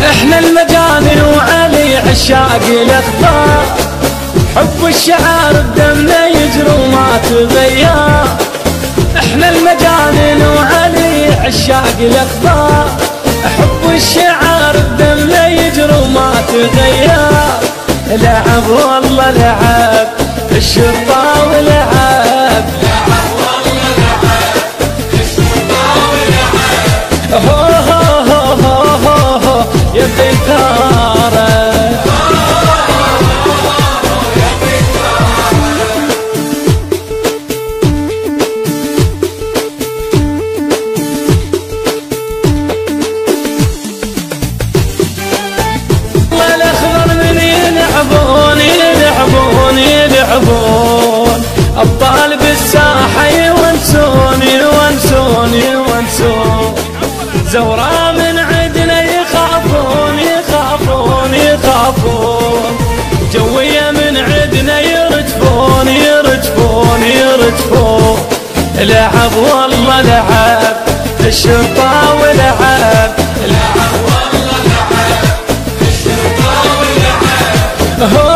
احنا المجانين وعلي عشاق الاخبار، حب الشعار بدمنا يجري وما تغير. احنا المجانين وعلي عشاق الاخبار، حب الشعار بدمنا يجري وما تغير. لعب والله لعب الشرطة ولعب، لعب والله لعب الشرطة ولعب. هو هو هو هو هو يا بيتارة. يلعبون أبطال بالساحة يونسون يونسون يونسون. زورا من عندنا يخافون يخافون يخافون، جوية من عندنا يرجفون يرجفون يرجفون. لعب والله لعب الشرطة ولعب، لعب والله لعب الشرطة ولعب.